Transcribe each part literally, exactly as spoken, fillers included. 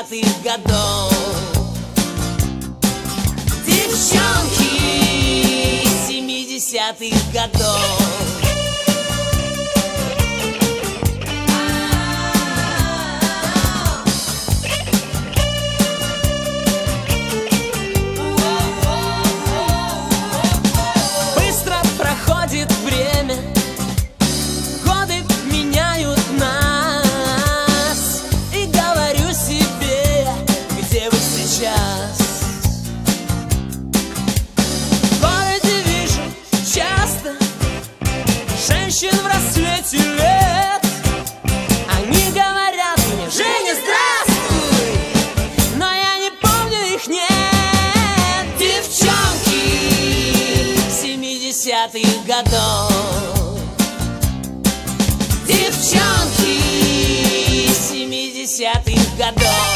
семидесятых годов. Девчонки семидесятых годов. Быстро проходит время, годы меняют нас, и говорю себе, где вы сейчас? В городе вижу часто женщин в расцвете лет. Они говорят мне: Женя, здравствуй! Но я не помню их, нет. Девчонки семидесятых годов. Девчонки семидесятых годов.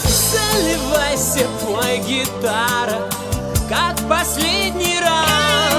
Заливайся, пой, гитара, как последний раз.